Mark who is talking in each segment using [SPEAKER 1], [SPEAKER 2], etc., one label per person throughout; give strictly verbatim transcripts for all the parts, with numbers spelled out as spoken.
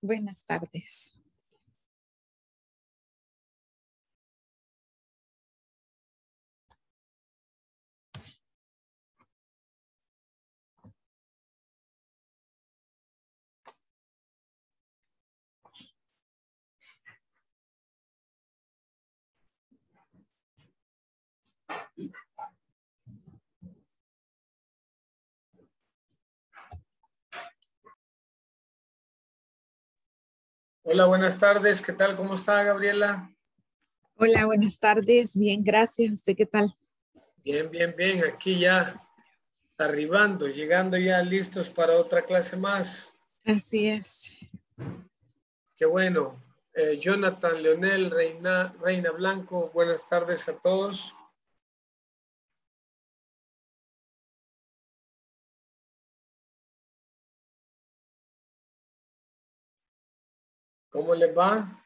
[SPEAKER 1] Buenas tardes.
[SPEAKER 2] Hola, buenas tardes. ¿Qué tal? ¿Cómo está, Gabriela?
[SPEAKER 1] Hola, buenas tardes. Bien, gracias. ¿Usted qué tal?
[SPEAKER 2] Bien, bien, bien. Aquí ya arribando, llegando ya listos para otra clase más.
[SPEAKER 1] Así es.
[SPEAKER 2] Qué bueno. Eh, Jonathan, Leonel, Reina, Reina Blanco, buenas tardes a todos. ¿Cómo les va?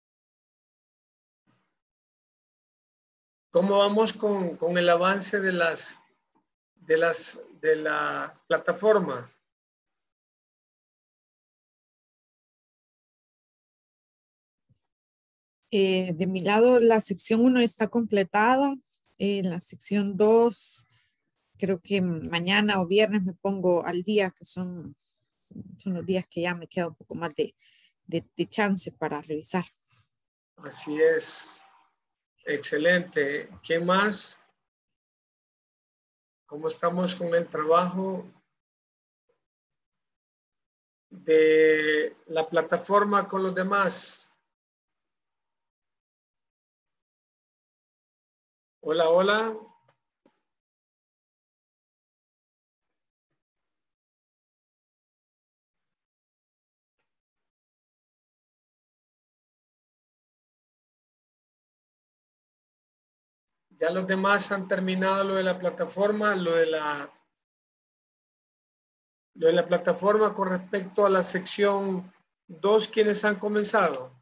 [SPEAKER 2] ¿Cómo vamos con, con el avance de las, de las, de la plataforma?
[SPEAKER 1] Eh, de mi lado, la sección uno está completada. En la sección dos, creo que mañana o viernes me pongo al día, que son, son los días que ya me queda un poco más de, de, de chance para revisar.
[SPEAKER 2] Así es. Excelente. ¿Qué más? ¿Cómo estamos con el trabajo de la plataforma con los demás? Hola, hola. Ya los demás han terminado lo de la plataforma, lo de la, lo de la plataforma con respecto a la sección dos, ¿quiénes han comenzado?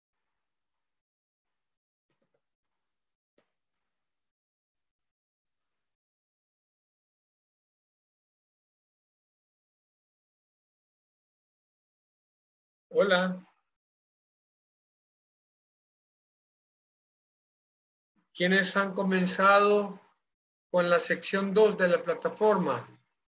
[SPEAKER 2] Hola. ¿Quiénes han comenzado con la sección dos de la plataforma?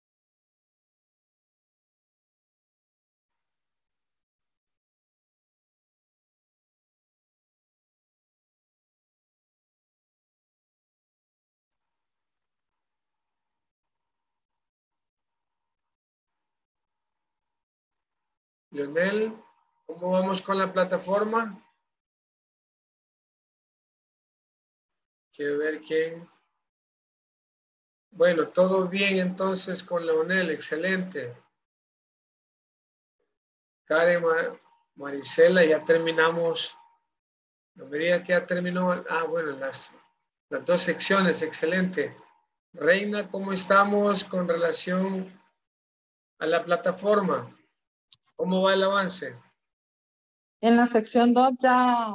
[SPEAKER 2] Leonel, ¿cómo vamos con la plataforma? Quiero ver quién. Bueno, todo bien entonces con Leonel, excelente. Karen, Marisela, ya terminamos. No me diga que ya terminó. Ah, bueno, las, las dos secciones, excelente. Reina, ¿cómo estamos con relación a la plataforma? ¿Cómo va el avance?
[SPEAKER 3] En la sección dos ya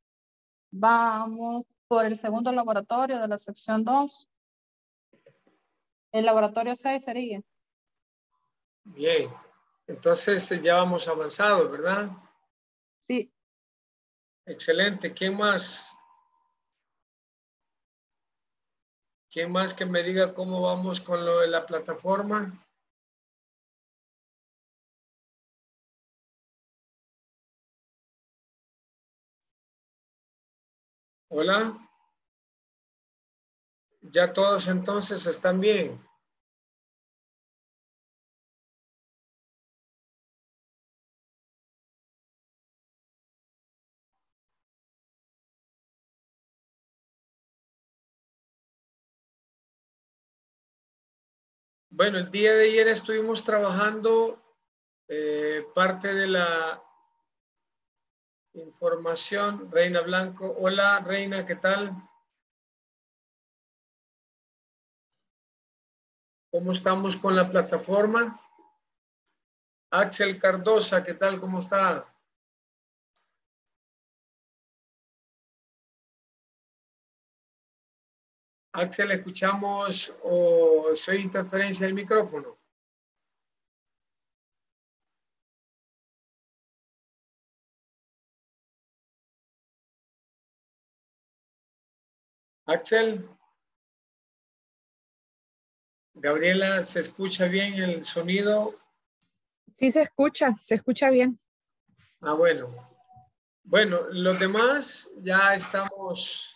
[SPEAKER 3] vamos por el segundo laboratorio de la sección dos. El laboratorio seis sería.
[SPEAKER 2] Bien, entonces ya vamos avanzado, ¿verdad?
[SPEAKER 3] Sí.
[SPEAKER 2] Excelente. ¿Quién más? ¿Quién más que me diga cómo vamos con lo de la plataforma? Hola. Ya todos entonces están bien. Bueno, el día de ayer estuvimos trabajando eh, parte de la información. Reina Blanco. Hola, Reina, ¿qué tal? ¿Cómo estamos con la plataforma? Axel Cardosa, ¿qué tal? ¿Cómo está? Axel, ¿escuchamos o soy interferencia del micrófono? Axel. Gabriela, ¿se escucha bien el sonido?
[SPEAKER 1] Sí, se escucha, se escucha bien.
[SPEAKER 2] Ah, bueno. Bueno, los demás ya estamos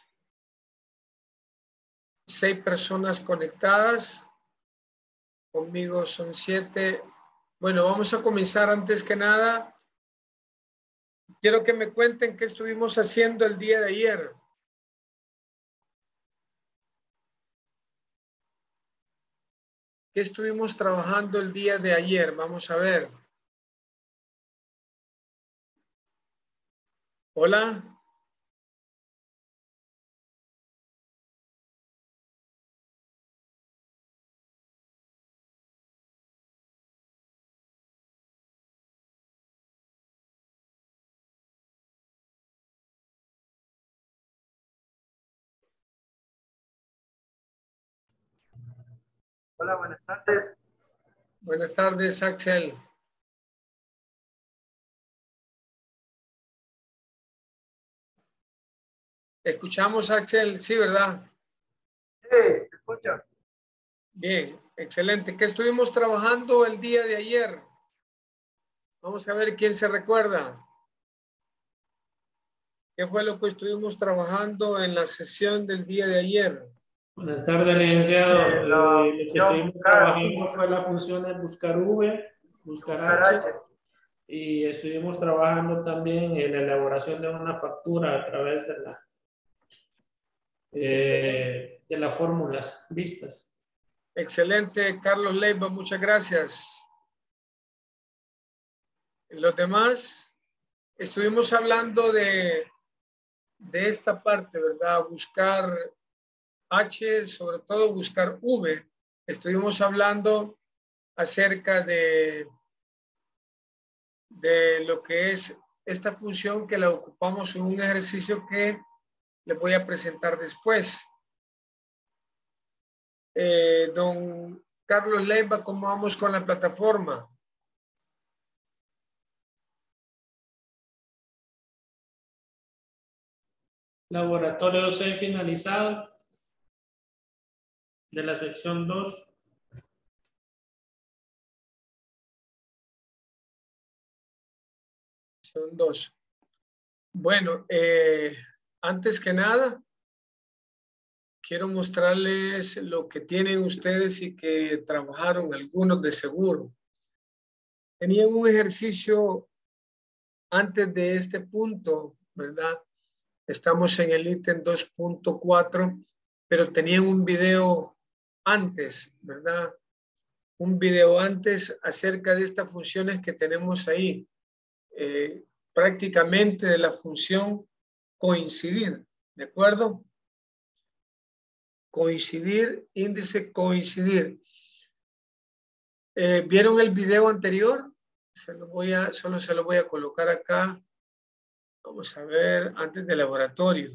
[SPEAKER 2] seis personas conectadas. Conmigo son siete. Bueno, vamos a comenzar antes que nada. Quiero que me cuenten qué estuvimos haciendo el día de ayer. ¿Qué estuvimos trabajando el día de ayer? Vamos a ver. Hola.
[SPEAKER 4] Hola, buenas tardes.
[SPEAKER 2] Buenas tardes, Axel. ¿Escuchamos, Axel? Sí, ¿verdad?
[SPEAKER 4] Sí, te escucho.
[SPEAKER 2] Bien, excelente. ¿Qué estuvimos trabajando el día de ayer? Vamos a ver quién se recuerda. ¿Qué fue lo que estuvimos trabajando en la sesión del día de ayer?
[SPEAKER 5] Buenas tardes, licenciado.
[SPEAKER 4] Eh, la
[SPEAKER 5] Eh, lo que
[SPEAKER 4] función
[SPEAKER 5] estuvimos
[SPEAKER 4] buscar,
[SPEAKER 5] trabajando fue la función de buscar V, buscar
[SPEAKER 4] buscar
[SPEAKER 5] H,
[SPEAKER 4] H.
[SPEAKER 5] y estuvimos trabajando también en la elaboración de una factura a través de, la, eh, de las fórmulas vistas.
[SPEAKER 2] Excelente, Carlos Leiva, muchas gracias. Los demás, estuvimos hablando de, de esta parte, ¿verdad? Buscar H, sobre todo buscar V. Estuvimos hablando acerca de, de lo que es esta función que la ocupamos en un ejercicio que les voy a presentar después. Eh, don Carlos Leiva, ¿cómo vamos con la plataforma?
[SPEAKER 5] Laboratorio C finalizado de la sección dos.
[SPEAKER 2] Son dos. Bueno, eh, antes que nada, quiero mostrarles lo que tienen ustedes y que trabajaron algunos de seguro. Tenían un ejercicio antes de este punto, ¿verdad? Estamos en el ítem dos punto cuatro, pero tenían un video antes, ¿verdad? Un video antes acerca de estas funciones que tenemos ahí. Eh, prácticamente de la función coincidir, ¿de acuerdo? Coincidir, índice coincidir. Eh, ¿Vieron el video anterior? Se lo voy a, solo se lo voy a colocar acá. Vamos a ver, antes del laboratorio.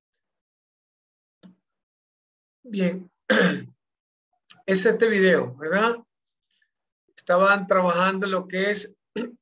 [SPEAKER 2] Bien, es este video, ¿verdad? Estaban trabajando lo que es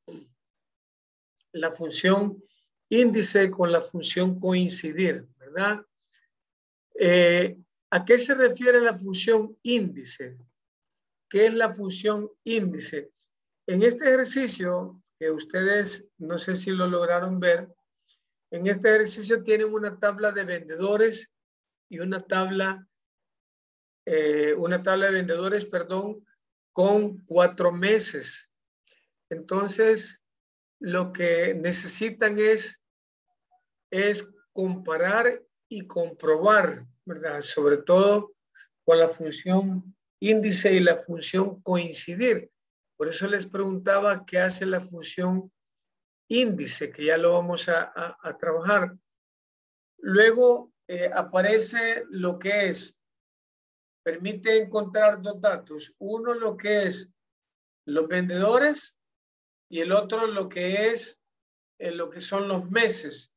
[SPEAKER 2] la función índice con la función coincidir, ¿verdad? Eh, ¿A qué se refiere la función índice? ¿Qué es la función índice? En este ejercicio, que ustedes no sé si lo lograron ver, en este ejercicio tienen una tabla de vendedores y una tabla, eh, una tabla de vendedores, perdón, con cuatro meses. Entonces, lo que necesitan es, es comparar y comprobar, ¿verdad? Sobre todo con la función índice y la función coincidir. Por eso les preguntaba qué hace la función índice, que ya lo vamos a, a, a trabajar. Luego eh, aparece lo que es, permite encontrar dos datos. Uno lo que es los vendedores y el otro lo que es eh, lo que son los meses.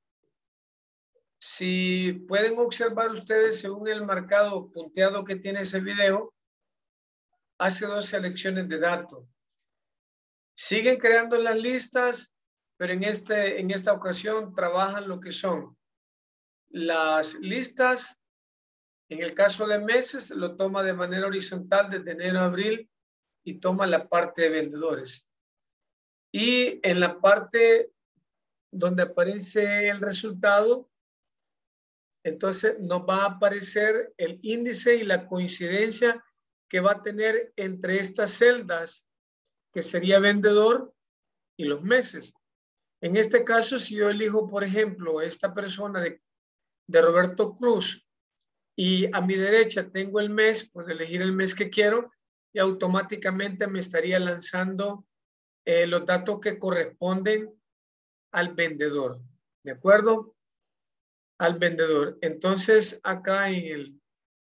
[SPEAKER 2] Si pueden observar ustedes según el marcado punteado que tiene ese video, hace dos selecciones de datos. Siguen creando las listas, pero en, este, en esta ocasión trabajan lo que son las listas En el caso de meses, lo toma de manera horizontal desde enero a abril y toma la parte de vendedores. Y en la parte donde aparece el resultado, entonces nos va a aparecer el índice y la coincidencia que va a tener entre estas celdas, que sería vendedor, y los meses. En este caso, si yo elijo, por ejemplo, esta persona de, de Roberto Cruz, y a mi derecha tengo el mes, pues elegir el mes que quiero y automáticamente me estaría lanzando eh, los datos que corresponden al vendedor. ¿De acuerdo? Al vendedor. Entonces, acá en, el,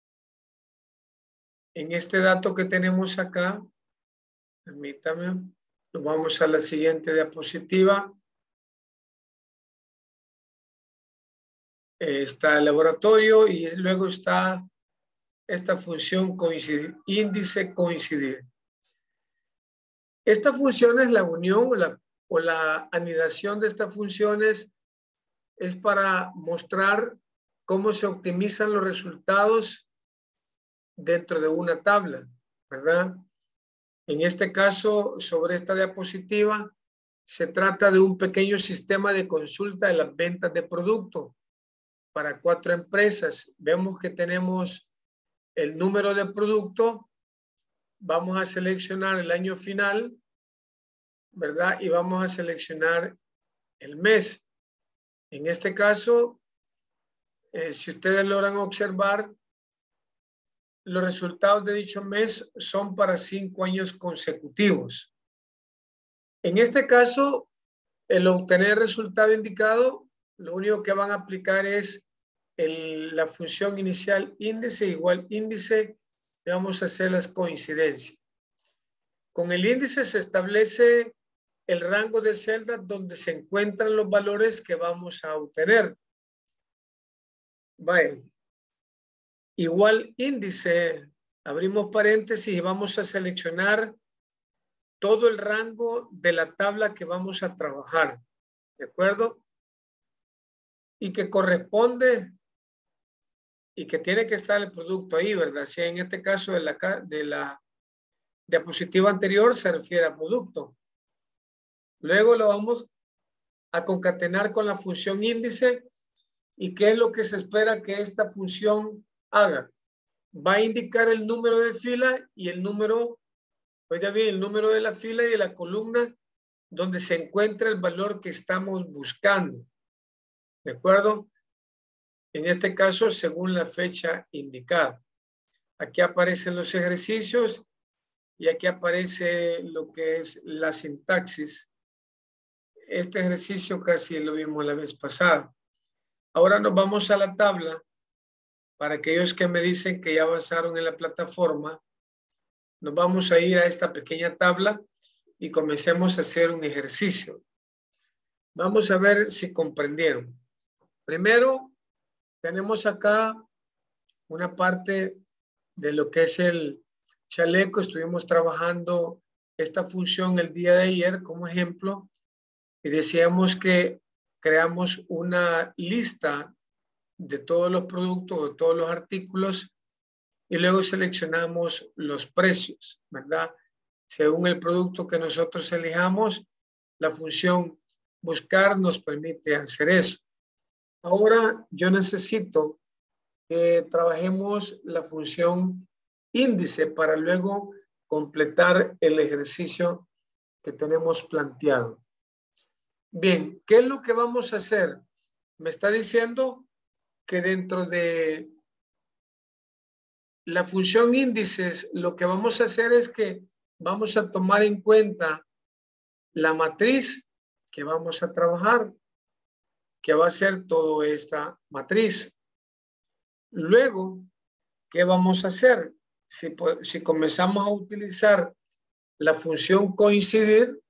[SPEAKER 2] en este dato que tenemos acá, permítame, nos vamos a la siguiente diapositiva. Eh, está el laboratorio y luego está esta función coincidir, índice coincidir. Esta función es la unión o la, o la anidación de estas funciones, es para mostrar cómo se optimizan los resultados dentro de una tabla, ¿verdad? En este caso, sobre esta diapositiva, se trata de un pequeño sistema de consulta de las ventas de producto para cuatro empresas. Vemos que tenemos el número de producto, vamos a seleccionar el año final, ¿verdad? Y vamos a seleccionar el mes. En este caso, eh, si ustedes logran observar, los resultados de dicho mes son para cinco años consecutivos. En este caso, el obtener resultado indicado, lo único que van a aplicar es el, la función inicial índice igual índice, y vamos a hacer las coincidencias. Con el índice se establece el rango de celdas donde se encuentran los valores que vamos a obtener. Vaya. Igual índice, abrimos paréntesis y vamos a seleccionar todo el rango de la tabla que vamos a trabajar. ¿De acuerdo? Y que corresponde y que tiene que estar el producto ahí, ¿verdad? Si en este caso de la, de la diapositiva anterior se refiere a producto. Luego lo vamos a concatenar con la función índice. ¿Y qué es lo que se espera que esta función haga? Va a indicar el número de fila y el número, oiga bien, el número de la fila y de la columna donde se encuentra el valor que estamos buscando. ¿De acuerdo? En este caso, según la fecha indicada. Aquí aparecen los ejercicios y aquí aparece lo que es la sintaxis. Este ejercicio casi lo vimos la vez pasada. Ahora nos vamos a la tabla. Para aquellos que me dicen que ya avanzaron en la plataforma, nos vamos a ir a esta pequeña tabla y comencemos a hacer un ejercicio. Vamos a ver si comprendieron. Primero, tenemos acá una parte de lo que es el chaleco. Estuvimos trabajando esta función el día de ayer como ejemplo y decíamos que creamos una lista de todos los productos, de todos los artículos y luego seleccionamos los precios, ¿verdad? Según el producto que nosotros elijamos, la función buscar nos permite hacer eso. Ahora yo necesito que trabajemos la función índice para luego completar el ejercicio que tenemos planteado. Bien, ¿qué es lo que vamos a hacer? Me está diciendo que dentro de la función índices, lo que vamos a hacer es que vamos a tomar en cuenta la matriz que vamos a trabajar, que va a ser toda esta matriz. Luego, ¿qué vamos a hacer? Si, si comenzamos a utilizar la función coincidir,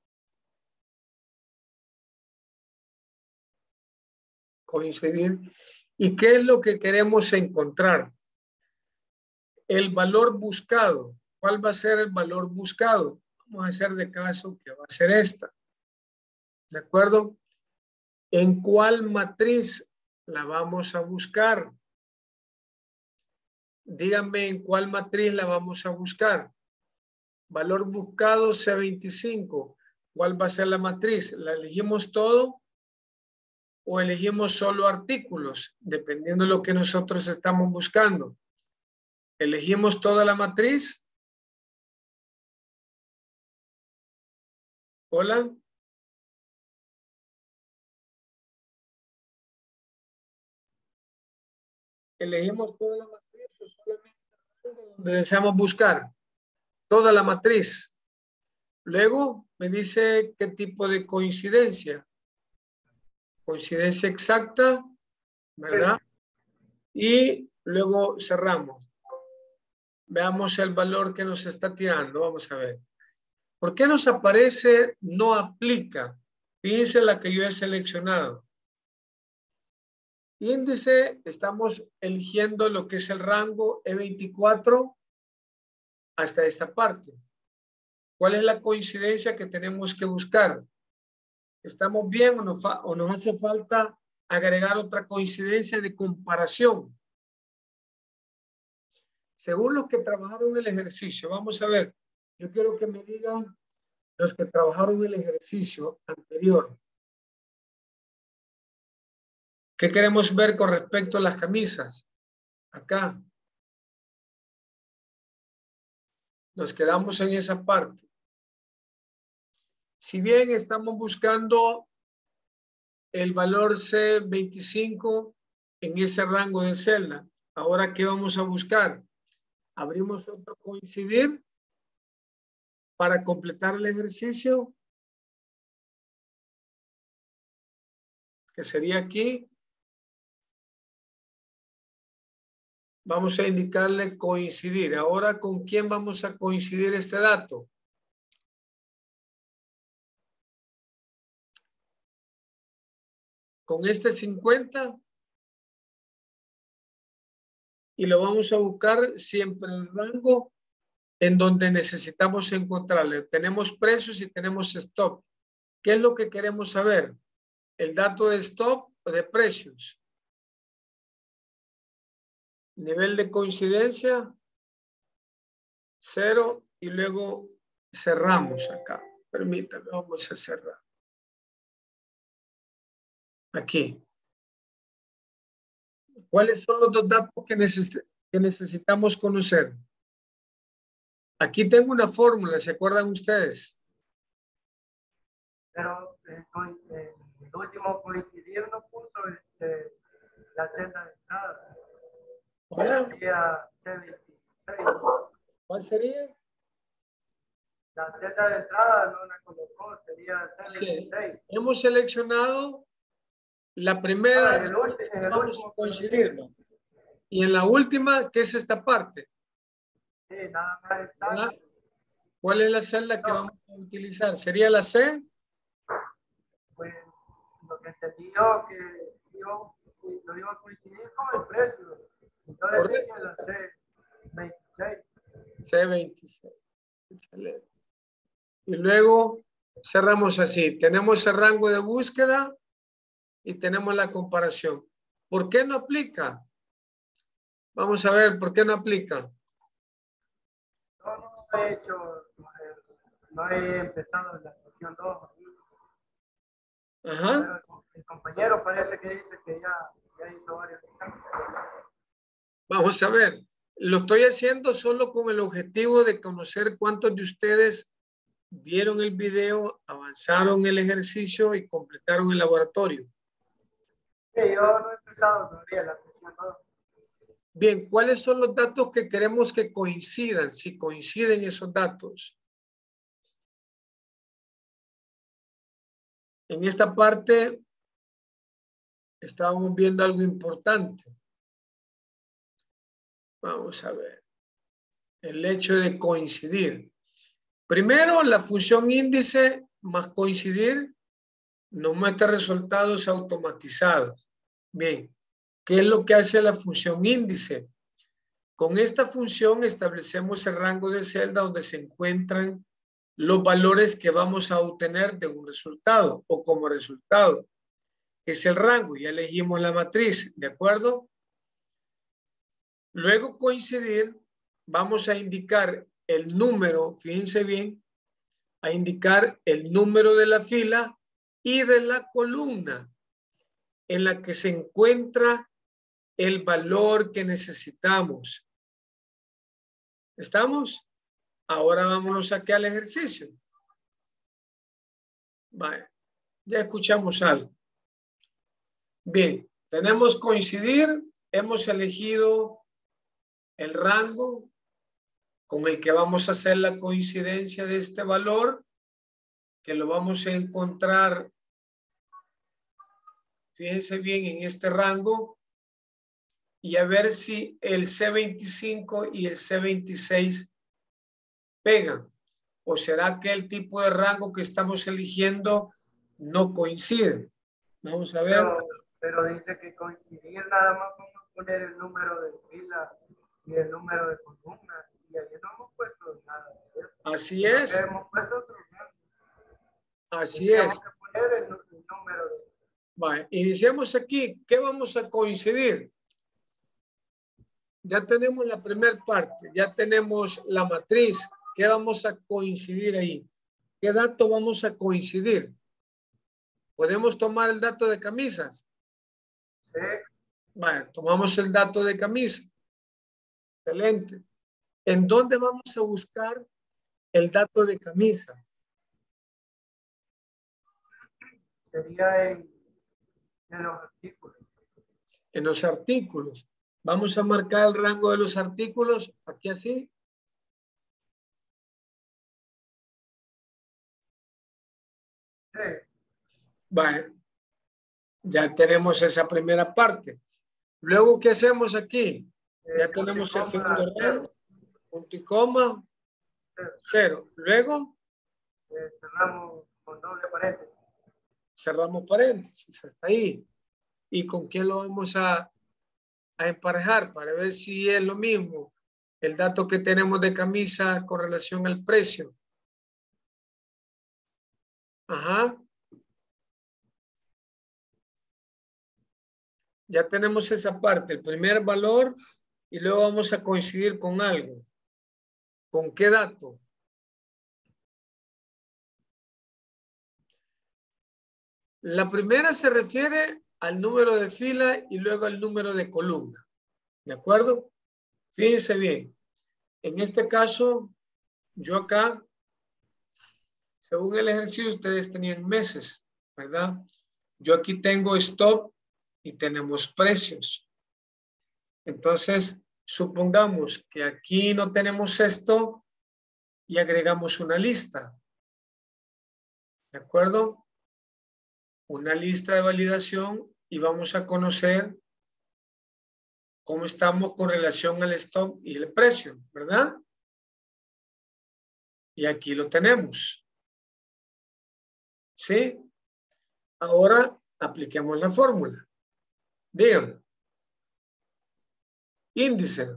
[SPEAKER 2] coincidir, ¿y qué es lo que queremos encontrar? El valor buscado. ¿Cuál va a ser el valor buscado? Vamos a hacer de caso que va a ser esta. ¿De acuerdo? ¿En cuál matriz la vamos a buscar? díganme en cuál matriz la vamos a buscar. Valor buscado C veinticinco. ¿Cuál va a ser la matriz? ¿La elegimos todo o elegimos solo artículos? Dependiendo de lo que nosotros estamos buscando. ¿Elegimos toda la matriz? Hola. ¿Elegimos toda la matriz o solamente donde deseamos buscar? Toda la matriz. Luego me dice qué tipo de coincidencia. Coincidencia exacta, ¿verdad? Y luego cerramos. Veamos el valor que nos está tirando. Vamos a ver. ¿Por qué nos aparece no aplica? Fíjense la que yo he seleccionado. Índice, estamos eligiendo lo que es el rango E veinticuatro hasta esta parte. ¿Cuál es la coincidencia que tenemos que buscar? ¿Estamos bien o nos, o nos hace falta agregar otra coincidencia de comparación? Según los que trabajaron el ejercicio, vamos a ver, yo quiero que me digan los que trabajaron el ejercicio anterior. ¿Qué queremos ver con respecto a las camisas? Acá. Nos quedamos en esa parte. Si bien estamos buscando el valor C veinticinco en ese rango de celda, ahora ¿qué vamos a buscar? Abrimos otro coincidir para completar el ejercicio, que sería aquí. Vamos a indicarle coincidir. Ahora, ¿con quién vamos a coincidir este dato? Con este cincuenta. Y lo vamos a buscar siempre en el rango en donde necesitamos encontrarle. Tenemos precios y tenemos stop. ¿Qué es lo que queremos saber? ¿El dato de stop o de precios? Nivel de coincidencia, cero, y luego cerramos acá. Permítanme, vamos a cerrar. Aquí. ¿Cuáles son los dos datos que, neces que necesitamos conocer? Aquí tengo una fórmula, ¿se acuerdan ustedes?
[SPEAKER 4] Pero eh, eh, el último coincidir no puso este, la celda de entrada.
[SPEAKER 2] ¿Hola?
[SPEAKER 4] Sería C veintiséis.
[SPEAKER 2] ¿Cuál sería?
[SPEAKER 4] La celda de entrada no la colocó, sería C veintiséis.
[SPEAKER 2] Sí. Hemos seleccionado la primera,
[SPEAKER 4] Ah, en el último, en el
[SPEAKER 2] vamos
[SPEAKER 4] último
[SPEAKER 2] a coincidir, ¿no? Y en la última, ¿qué es esta parte?
[SPEAKER 4] Sí, nada más está.
[SPEAKER 2] ¿Verdad? ¿Cuál es la celda que vamos a utilizar? ¿Sería la C?
[SPEAKER 4] Pues lo que entendí yo que yo lo iba a coincidir con el precio. Entonces
[SPEAKER 2] Correcto.
[SPEAKER 4] dije la C veintiséis.
[SPEAKER 2] C veintiséis. Excelente. Y luego cerramos así. Tenemos el rango de búsqueda y tenemos la comparación. ¿Por qué no aplica? Vamos a ver, ¿por qué no aplica?
[SPEAKER 4] No, no he hecho, no he empezado la sección dos.
[SPEAKER 2] Ajá.
[SPEAKER 4] Pero el compañero parece que dice que ya, ya hizo varios cambios.
[SPEAKER 2] Vamos a ver. Lo estoy haciendo solo con el objetivo de conocer cuántos de ustedes vieron el video, avanzaron el ejercicio y completaron el laboratorio.
[SPEAKER 4] Sí, yo no he empezado todavía la sección dos.
[SPEAKER 2] Bien, ¿cuáles son los datos que queremos que coincidan? Si coinciden esos datos. En esta parte estábamos viendo algo importante. Vamos a ver. El hecho de coincidir. Primero, la función índice más coincidir nos muestra resultados automatizados. Bien, ¿qué es lo que hace la función índice? Con esta función establecemos el rango de celda donde se encuentran los valores que vamos a obtener de un resultado o como resultado. Es el rango, ya elegimos la matriz, ¿de acuerdo? Luego coincidir, vamos a indicar el número, fíjense bien, a indicar el número de la fila y de la columna en la que se encuentra el valor que necesitamos. ¿Estamos? Ahora vámonos aquí al ejercicio. Vale, ya escuchamos algo. Bien, tenemos coincidir, hemos elegido el rango con el que vamos a hacer la coincidencia de este valor, que lo vamos a encontrar, fíjense bien, en este rango, y a ver si el C veinticinco y el C veintiséis pegan. ¿O será que el tipo de rango que estamos eligiendo no coincide? Vamos a ver.
[SPEAKER 4] Pero, pero dice que coincidir nada más vamos a poner el número de fila y el número de columna. Y ahí no hemos puesto nada.
[SPEAKER 2] Así es.
[SPEAKER 4] Hemos puesto otro rango.
[SPEAKER 2] Así es.
[SPEAKER 4] Tenemos que poner el, el número de...
[SPEAKER 2] Vale, iniciamos aquí. ¿Qué vamos a coincidir? Ya tenemos la primera parte, ya tenemos la matriz. ¿Qué vamos a coincidir ahí? ¿Qué dato vamos a coincidir? ¿Podemos tomar el dato de camisas?
[SPEAKER 4] Sí.
[SPEAKER 2] Vale, tomamos el dato de camisa. Excelente. ¿En dónde vamos a buscar el dato de camisa?
[SPEAKER 4] Sería en, en los artículos.
[SPEAKER 2] En los artículos. Vamos a marcar el rango de los artículos. Aquí así.
[SPEAKER 4] Sí.
[SPEAKER 2] Vale. Ya tenemos esa primera parte. Luego, ¿qué hacemos aquí? Ya
[SPEAKER 4] Eh,
[SPEAKER 2] tenemos el
[SPEAKER 4] punto y
[SPEAKER 2] segundo
[SPEAKER 4] coma,
[SPEAKER 2] rango. Punto y coma.
[SPEAKER 4] Cero.
[SPEAKER 2] Cero. Luego,
[SPEAKER 4] Eh, cerramos con doble paréntesis.
[SPEAKER 2] cerramos paréntesis. Hasta ahí. ¿Y con quién lo vamos a, a emparejar? Para ver si es lo mismo el dato que tenemos de camisa con relación al precio. Ajá. Ya tenemos esa parte, el primer valor, y luego vamos a coincidir con algo. ¿Con qué dato? La primera se refiere al número de fila y luego al número de columna. ¿De acuerdo? Fíjense bien. En este caso, yo acá, según el ejercicio, ustedes tenían meses, ¿verdad? Yo aquí tengo stock y tenemos precios. Entonces, supongamos que aquí no tenemos esto y agregamos una lista. ¿De acuerdo? Una lista de validación y vamos a conocer cómo estamos con relación al stock y el precio, ¿verdad? Y aquí lo tenemos. ¿Sí? Ahora apliquemos la fórmula. Díganme. Índice.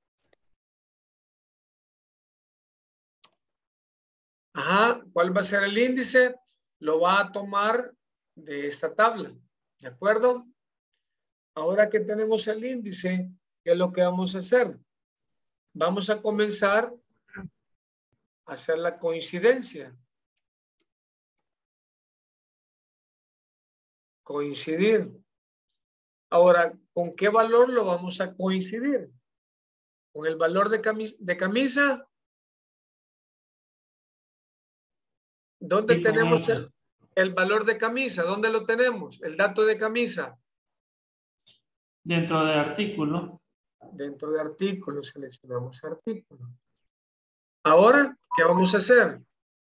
[SPEAKER 2] Ajá, ¿cuál va a ser el índice? Lo va a tomar de esta tabla, ¿de acuerdo? Ahora que tenemos el índice, ¿qué es lo que vamos a hacer? Vamos a comenzar a hacer la coincidencia. Coincidir. Ahora, ¿con qué valor lo vamos a coincidir? ¿Con el valor de camisa? De camisa? ¿Dónde
[SPEAKER 5] Sí,
[SPEAKER 2] tenemos
[SPEAKER 5] con
[SPEAKER 2] el, el valor de camisa? ¿Dónde lo tenemos? El dato de camisa.
[SPEAKER 5] dentro del artículo.
[SPEAKER 2] Dentro de artículos, seleccionamos artículo. Ahora, ¿qué vamos a hacer?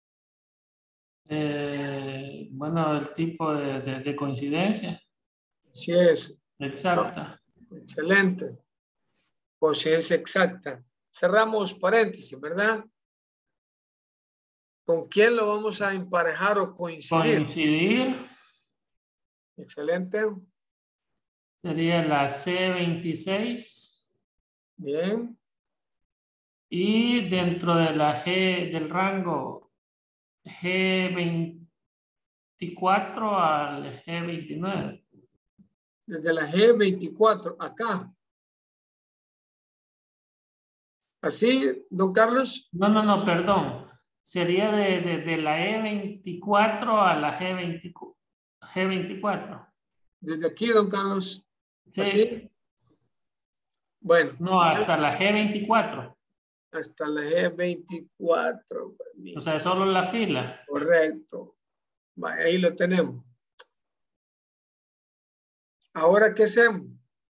[SPEAKER 5] Eh, bueno, el tipo de, de, de coincidencia.
[SPEAKER 2] Así es.
[SPEAKER 5] Exacta.
[SPEAKER 2] Excelente. Coincidencia exacta. Cerramos paréntesis, ¿verdad? ¿Con quién lo vamos a emparejar o coincidir?
[SPEAKER 5] Coincidir
[SPEAKER 2] Excelente.
[SPEAKER 5] sería la C veintiséis.
[SPEAKER 2] Bien.
[SPEAKER 5] Y dentro de la G del rango G veinticuatro al G veintinueve.
[SPEAKER 2] Desde la G veinticuatro acá. ¿Así, don Carlos?
[SPEAKER 5] No, no, no, perdón. Sería de, de, de la E veinticuatro a la G veinticuatro. G veinticuatro.
[SPEAKER 2] Desde aquí, don Carlos.
[SPEAKER 5] Sí.
[SPEAKER 2] ¿Así? Bueno.
[SPEAKER 5] No, hasta la G veinticuatro.
[SPEAKER 2] Hasta la G veinticuatro.
[SPEAKER 5] O sea, solo la fila.
[SPEAKER 2] Correcto. Vaya, ahí lo tenemos. Ahora, ¿qué hacemos?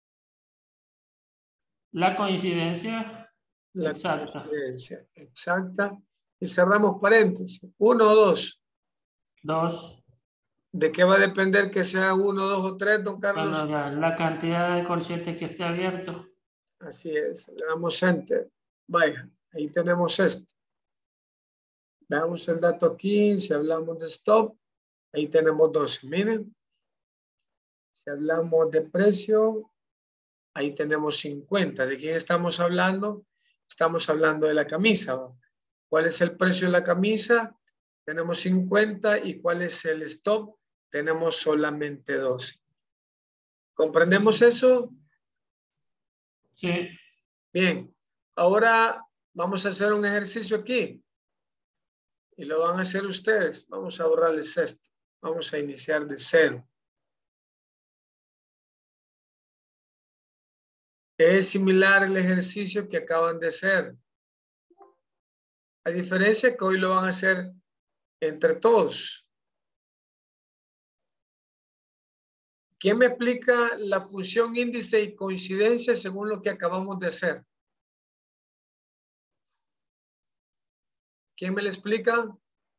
[SPEAKER 5] La coincidencia
[SPEAKER 2] La
[SPEAKER 5] exacta.
[SPEAKER 2] coincidencia exacta. Y cerramos paréntesis. Uno o dos.
[SPEAKER 5] Dos.
[SPEAKER 2] ¿De qué va a depender que sea uno, dos o tres, don Carlos?
[SPEAKER 5] Bueno, la, la cantidad de corchete que esté abierto.
[SPEAKER 2] Así es. Le damos enter. Vaya, ahí tenemos esto. Veamos el dato aquí. Si hablamos de stop, ahí tenemos doce. Miren. Si hablamos de precio, ahí tenemos cincuenta. ¿De quién estamos hablando? Estamos hablando de la camisa. ¿Cuál es el precio de la camisa? Tenemos cincuenta. ¿Y cuál es el stop? Tenemos solamente doce. ¿Comprendemos eso?
[SPEAKER 5] Sí.
[SPEAKER 2] Bien. Ahora vamos a hacer un ejercicio aquí. Y lo van a hacer ustedes. Vamos a borrarles esto. Vamos a iniciar de cero. Es similar el ejercicio que acaban de hacer. A diferencia que hoy lo van a hacer entre todos. ¿Quién me explica la función índice y coincidencia según lo que acabamos de hacer? ¿Quién me lo explica?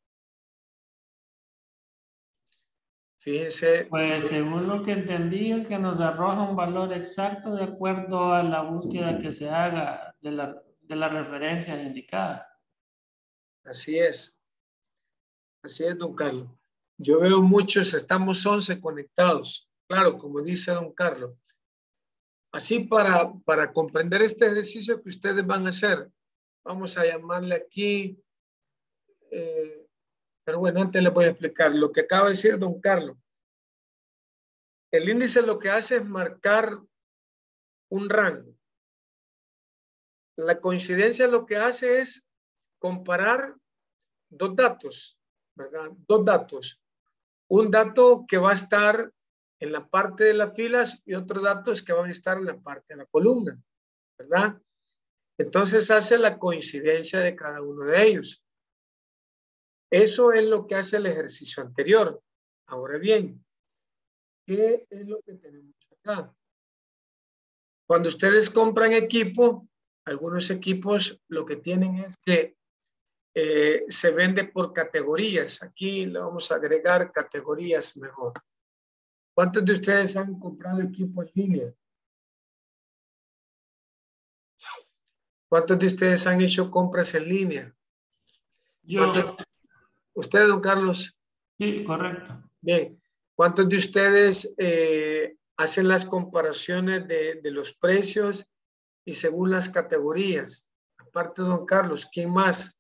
[SPEAKER 2] Fíjense.
[SPEAKER 5] Pues según lo que entendí es que nos arroja un valor exacto de acuerdo a la búsqueda que se haga de la, de la referencia indicada.
[SPEAKER 2] Así es. Así es, don Carlos. Yo veo muchos, estamos once conectados. Claro, como dice don Carlos. Así para, para comprender este ejercicio que ustedes van a hacer, vamos a llamarle aquí, eh, pero bueno, antes les voy a explicar lo que acaba de decir don Carlos. El índice lo que hace es marcar un rango. La coincidencia lo que hace es comparar dos datos, ¿verdad? Dos datos. Un dato que va a estar en la parte de las filas y otros datos que van a estar en la parte de la columna, ¿verdad? Entonces hace la coincidencia de cada uno de ellos. Eso es lo que hace el ejercicio anterior. Ahora bien, ¿qué es lo que tenemos acá? Cuando ustedes compran equipo, algunos equipos lo que tienen es que eh, se vende por categorías. Aquí le vamos a agregar categorías mejor. ¿Cuántos de ustedes han comprado equipo en línea? ¿Cuántos de ustedes han hecho compras en línea?
[SPEAKER 5] Yo.
[SPEAKER 2] ¿Usted, don Carlos?
[SPEAKER 5] Sí, correcto.
[SPEAKER 2] Bien. ¿Cuántos de ustedes eh, hacen las comparaciones de, de los precios y según las categorías? Aparte de don Carlos, ¿quién más?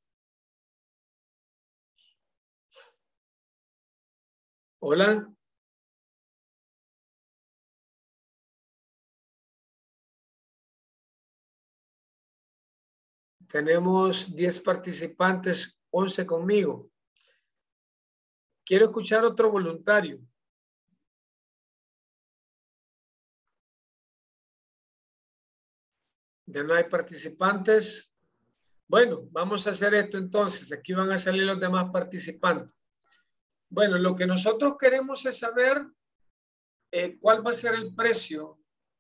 [SPEAKER 2] Hola. Tenemos diez participantes, once conmigo. Quiero escuchar otro voluntario. Ya no hay participantes. Bueno, vamos a hacer esto entonces. Aquí van a salir los demás participantes. Bueno, lo que nosotros queremos es saber eh, cuál va a ser el precio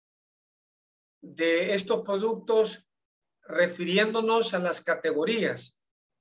[SPEAKER 2] de estos productos refiriéndonos a las categorías.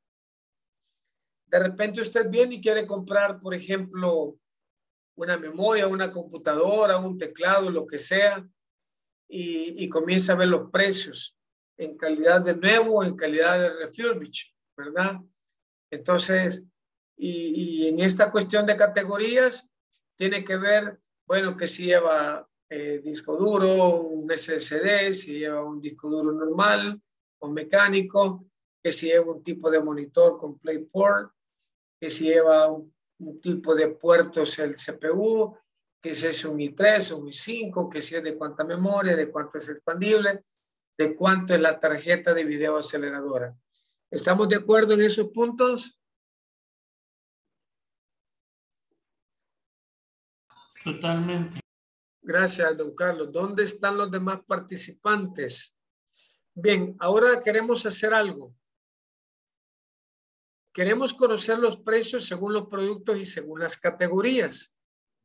[SPEAKER 2] De repente usted viene y quiere comprar, por ejemplo, una memoria, una computadora, un teclado, lo que sea, y, y comienza a ver los precios en calidad de nuevo, en calidad de refurbished, ¿verdad? Entonces, y, y en esta cuestión de categorías, tiene que ver, bueno, que si lleva eh, disco duro, un S S D, si lleva un disco duro normal o mecánico, que si lleva un tipo de monitor con DisplayPort, que si lleva un, un tipo de puertos el C P U, que si es un i tres, un i cinco, que si es de cuánta memoria, de cuánto es expandible, de cuánto es la tarjeta de video aceleradora. ¿Estamos de acuerdo en esos puntos?
[SPEAKER 5] Totalmente.
[SPEAKER 2] Gracias, don Carlos. ¿Dónde están los demás participantes? Bien, ahora queremos hacer algo. Queremos conocer los precios según los productos y según las categorías.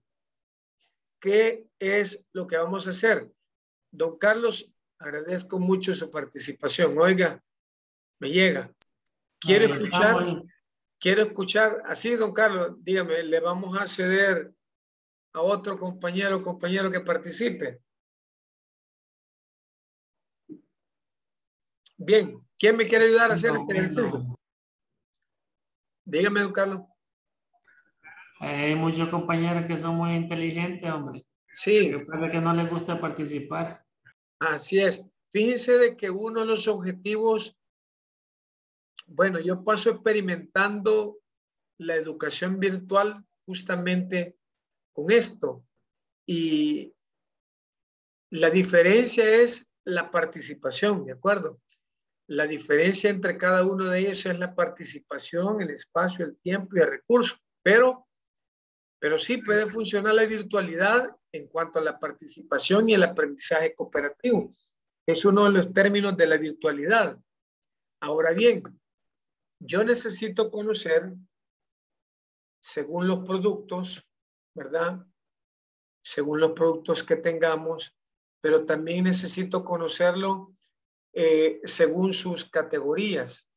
[SPEAKER 2] ¿Qué es lo que vamos a hacer? Don Carlos, agradezco mucho su participación. Oiga, me llega. Quiero
[SPEAKER 5] Ahí
[SPEAKER 2] escuchar,
[SPEAKER 5] estamos.
[SPEAKER 2] quiero escuchar, así, don Carlos, dígame, le vamos a ceder a otro compañero o compañero que participe. Bien, ¿quién me quiere ayudar a hacer
[SPEAKER 5] No,
[SPEAKER 2] este ejercicio?
[SPEAKER 5] no.
[SPEAKER 2] Dígame, don Carlos.
[SPEAKER 5] Hay muchos compañeros que son muy inteligentes, hombre.
[SPEAKER 2] Sí,
[SPEAKER 5] Lo que pasa es que no les gusta participar.
[SPEAKER 2] así es. Fíjense de que uno de los objetivos, bueno, yo paso experimentando la educación virtual justamente con esto. Y la diferencia es la participación, ¿de acuerdo? La diferencia entre cada uno de ellos es la participación, el espacio, el tiempo y el recurso. Pero, pero sí puede funcionar la virtualidad en cuanto a la participación y el aprendizaje cooperativo. Es uno de los términos de la virtualidad. Ahora bien, yo necesito conocer, según los productos, ¿verdad? Según los productos que tengamos, pero también necesito conocerlo eh, según sus categorías,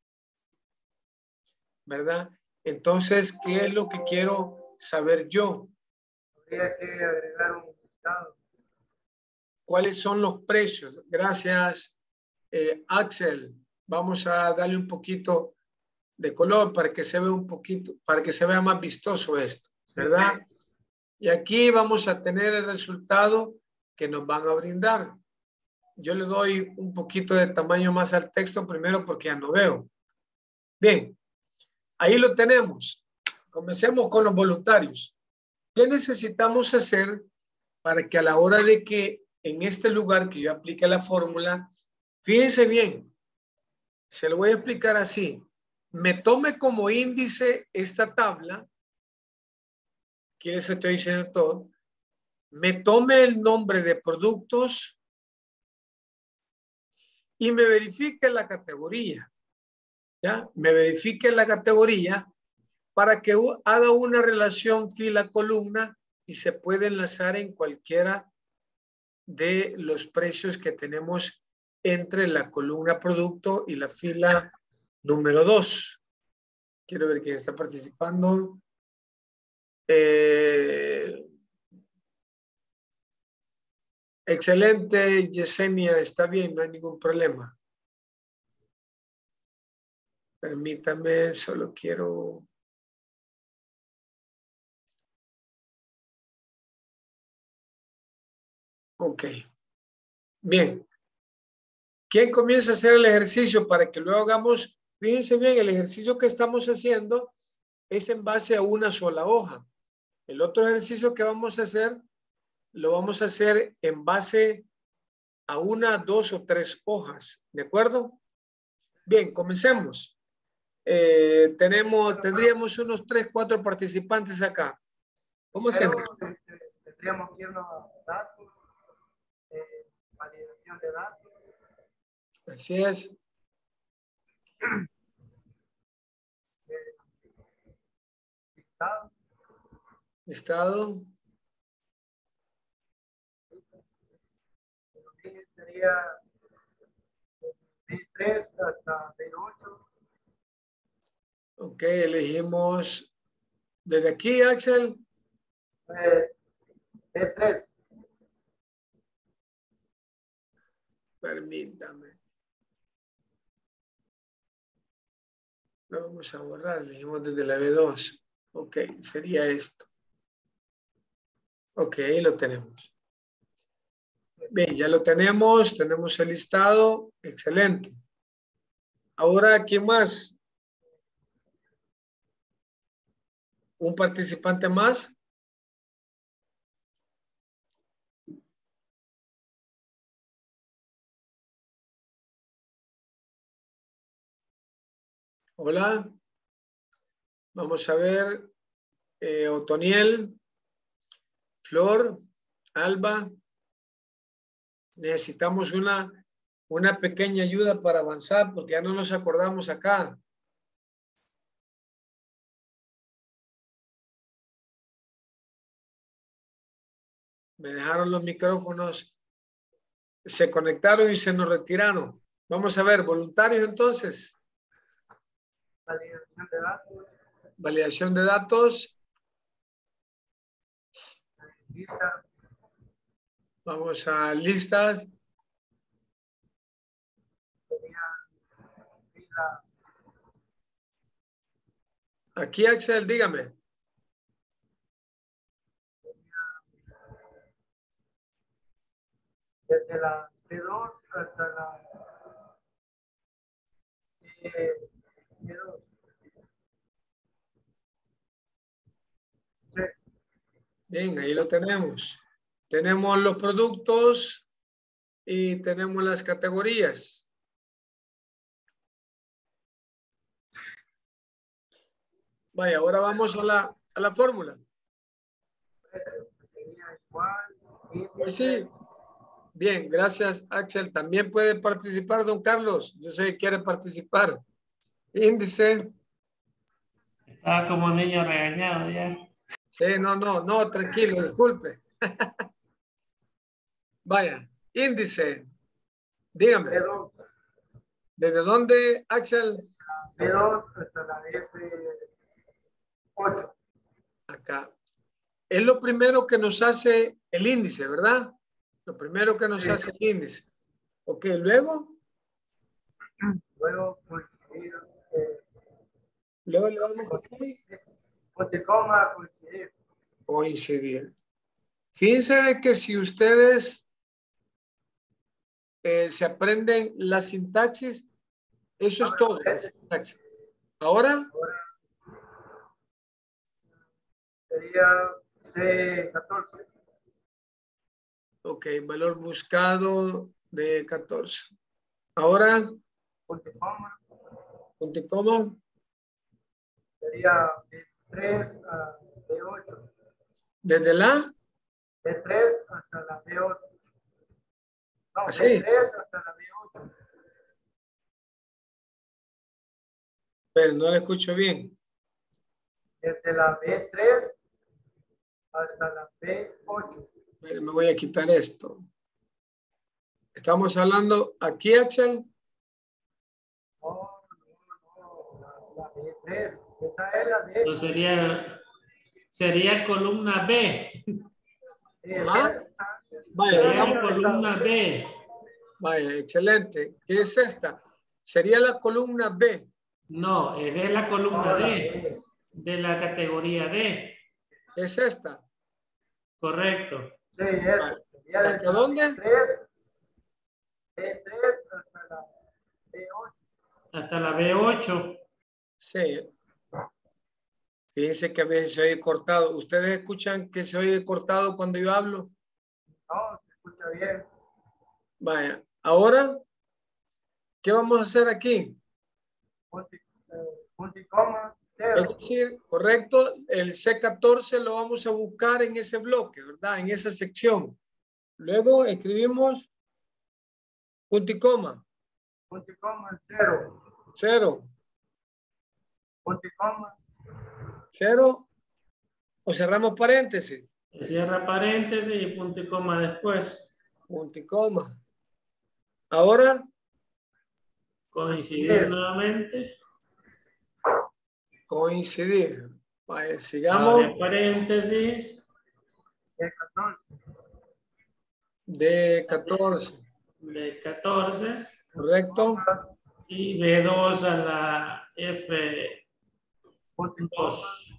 [SPEAKER 2] ¿verdad? Entonces, ¿qué es lo que quiero saber yo?
[SPEAKER 4] Habría que agregar un listado.
[SPEAKER 2] ¿Cuáles son los precios? Gracias, eh, Axel. Vamos a darle un poquito de color para que se vea un poquito, para que se vea más vistoso esto, ¿verdad? Y aquí vamos a tener el resultado que nos van a brindar. Yo le doy un poquito de tamaño más al texto primero porque ya no veo. Bien, ahí lo tenemos. Comencemos con los voluntarios. ¿Qué necesitamos hacer para que a la hora de que en este lugar que yo aplique la fórmula, fíjense bien, se lo voy a explicar así, me tome como índice esta tabla, aquí les estoy diciendo todo, me tome el nombre de productos y me verifique la categoría, ¿ya? Me verifique la categoría para que haga una relación fila-columna y se puede enlazar en cualquiera de los precios que tenemos entre la columna producto y la fila número dos. Quiero ver quién está participando. Eh, excelente, Yesenia, está bien, no hay ningún problema. Permítame, solo quiero... Ok. Bien. ¿Quién comienza a hacer el ejercicio para que luego hagamos? Fíjense bien, el ejercicio que estamos haciendo es en base a una sola hoja. El otro ejercicio que vamos a hacer, lo vamos a hacer en base a una, dos o tres hojas. ¿De acuerdo? Bien, comencemos. Eh, tenemos, tendríamos unos tres, cuatro participantes acá. ¿Cómo hacemos?
[SPEAKER 4] Pero este, tendríamos que irnos a datos, eh, validación de datos.
[SPEAKER 2] Así es.
[SPEAKER 4] Eh, listado.
[SPEAKER 2] Estado.
[SPEAKER 4] El origen sería de tres hasta de ocho.
[SPEAKER 2] Ok, elegimos desde aquí, Axel.
[SPEAKER 4] Eh, de tres.
[SPEAKER 2] Permítame. Lo vamos a borrar, elegimos desde la B dos. Ok, sería esto. Ok, ahí lo tenemos. Bien, ya lo tenemos, tenemos el listado. Excelente. Ahora, ¿quién más? ¿Un participante más? Hola. Vamos a ver. Eh, Otoniel, Flor, Alba. Necesitamos una, una pequeña ayuda para avanzar porque ya no nos acordamos acá. Me dejaron los micrófonos, se conectaron y se nos retiraron. Vamos a ver, voluntarios entonces.
[SPEAKER 4] Validación de datos.
[SPEAKER 2] Validación de datos.
[SPEAKER 4] Lista.
[SPEAKER 2] Vamos a listas.
[SPEAKER 4] Sería fila.
[SPEAKER 2] Aquí, Axel, dígame.
[SPEAKER 4] Desde la P dos hasta la eh, P dos. Sí.
[SPEAKER 2] Bien, ahí lo tenemos. Tenemos los productos y tenemos las categorías. Vaya, ahora vamos a la, a la fórmula.
[SPEAKER 4] Sería igual.
[SPEAKER 2] Pues sí. Bien, gracias, Axel. También puede participar, don Carlos. Yo sé que quiere participar. Índice.
[SPEAKER 5] Estaba como niño regañado ya.
[SPEAKER 2] Sí, no, no, no, tranquilo, disculpe. Vaya, índice. Dígame.
[SPEAKER 4] P dos.
[SPEAKER 2] ¿Desde dónde, Axel?
[SPEAKER 4] P dos hasta la F ocho.
[SPEAKER 2] Acá. Es lo primero que nos hace el índice, ¿verdad? Lo primero que nos
[SPEAKER 4] Sí.
[SPEAKER 2] hace el índice. Ok, luego.
[SPEAKER 4] Luego, pues, eh,
[SPEAKER 2] Luego le damos aquí.
[SPEAKER 4] ponte coma, coincidir.
[SPEAKER 2] Coincidir. Fíjense de que si ustedes eh, se aprenden la sintaxis, eso es todo, la sintaxis. Ahora,
[SPEAKER 4] Ahora sería C catorce.
[SPEAKER 2] ok, valor buscado de catorce. Ahora,
[SPEAKER 4] Ponte coma.
[SPEAKER 2] punto y coma,
[SPEAKER 4] Sería de tres a B ocho.
[SPEAKER 2] desde la,
[SPEAKER 4] De tres hasta la B ocho. No,
[SPEAKER 2] así.
[SPEAKER 4] de tres hasta la B ocho.
[SPEAKER 2] Pero no le escucho bien.
[SPEAKER 4] Desde la B tres hasta la B ocho.
[SPEAKER 2] Me voy a quitar esto. Estamos hablando aquí, Axel.
[SPEAKER 4] No, no, no, la, la B tres. Esa es la B.
[SPEAKER 5] Entonces sería, sería columna B.
[SPEAKER 4] Sí,
[SPEAKER 2] Ajá.
[SPEAKER 4] esa-
[SPEAKER 2] Vaya,
[SPEAKER 5] Sería
[SPEAKER 2] digamos,
[SPEAKER 5] columna B.
[SPEAKER 2] vaya, excelente. ¿Qué es esta? Sería la columna B.
[SPEAKER 5] No, es de la columna
[SPEAKER 4] no, la
[SPEAKER 5] D.
[SPEAKER 4] B.
[SPEAKER 5] De la categoría D.
[SPEAKER 2] Es esta.
[SPEAKER 5] Correcto.
[SPEAKER 4] Sí, esa.
[SPEAKER 2] Vale.
[SPEAKER 4] Sería
[SPEAKER 2] ¿Hasta
[SPEAKER 4] desde la
[SPEAKER 2] dónde?
[SPEAKER 4] B tres, B tres hasta la B ocho.
[SPEAKER 5] Hasta la B ocho.
[SPEAKER 2] Sí. Fíjense que a veces se oye cortado. ¿Ustedes escuchan que se oye cortado cuando yo hablo?
[SPEAKER 4] No, se escucha bien.
[SPEAKER 2] Vaya. Ahora, ¿qué vamos a hacer aquí?
[SPEAKER 4] Punto, eh, punto y coma,
[SPEAKER 2] Es
[SPEAKER 4] cero.
[SPEAKER 2] decir, correcto, el C catorce lo vamos a buscar en ese bloque, ¿verdad? En esa sección. Luego escribimos punto y coma,
[SPEAKER 4] Punto y coma, cero.
[SPEAKER 2] cero,
[SPEAKER 4] Punto y coma,
[SPEAKER 2] cero, o cerramos paréntesis,
[SPEAKER 5] Se cierra paréntesis y punto y coma después.
[SPEAKER 2] punto y coma. Ahora,
[SPEAKER 5] Coincidir nuevamente.
[SPEAKER 2] coincidir. Vaya, sigamos.
[SPEAKER 5] Abre paréntesis.
[SPEAKER 4] de catorce.
[SPEAKER 2] De catorce,
[SPEAKER 5] De catorce.
[SPEAKER 2] correcto.
[SPEAKER 5] Y B dos a la F
[SPEAKER 4] Punto y coma,
[SPEAKER 5] dos.